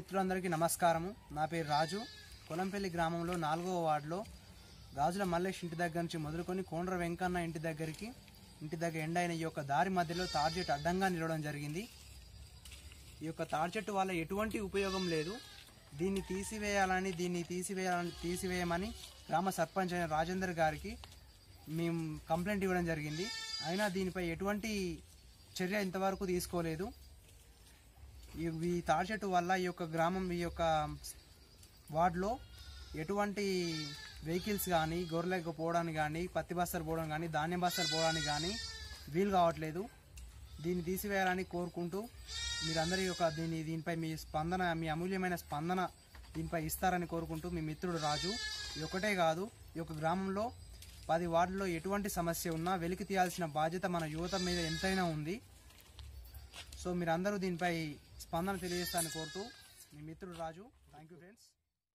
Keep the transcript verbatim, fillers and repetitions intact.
మిత్రులందరికీ నమస్కారము। నా పేరు రాజు। కొలంపల్లి గ్రామంలో నాలుగవ వార్డులో గాజుల మల్లేష్ ఇంటి దగ్గర నుంచి మొదలుకొని కోండ్ర వెంకన్న ఇంటి దగ్గరికి ఇంటి దగ్గర ఎండ్ అయిన ఈ యొక్క దారి మధ్యలో తాడి చెట్టు అడ్డంగా నిలవడం జరిగింది। ఈ యొక్క తాడి చెట్టు వల్ల ఎటువంటి ఉపయోగం లేదు। దీన్ని తీసివేయాలని దీన్ని తీసివేయాలని తీసివేయమని గ్రామ సర్పంచ్ అయిన రాజేందర్ గారికి మేము కంప్లైంట్ ఇవ్వడం జరిగింది। అయినా దీనిపై ఎటువంటి చర్య ఇంతవరకు తీసుకోలేదు। ఈ తాడి చెట్టు వల్ల ఈ యొక్క గ్రామం ఈ యొక్క వార్డులో ఎటువంటి వెహికల్స్ కానీ గొర్రెలకు పోవడానికి కానీ పత్తి బస్తాలు పోవడం కానీ ధాన్యం బస్తాలు పోవడానికి కానీ వీలు కావట్లేదు। దీన్ని తీసివేయాలని కోరుకుంటూ మీరందరి యొక్క దీని దీనిపై మీ స్పందన మీ అమూల్యమైన స్పందన దీనిపై ఇస్తారని కోరుకుంటూ మీ మిత్రుడు రాజు। ఇది ఒకటే కాదు, ఈ యొక్క గ్రామంలో పది వార్డుల్లో ఎటువంటి సమస్య ఉన్నా వెలికి తీయాల్సిన బాధ్యత మన యువత మీద ఎంతైనా ఉంది। సో మీరందరూ దీనిపై స్పందన తెలియజేస్తారని కోరుతూ మీ మిత్రుడు రాజు। Thank you friends.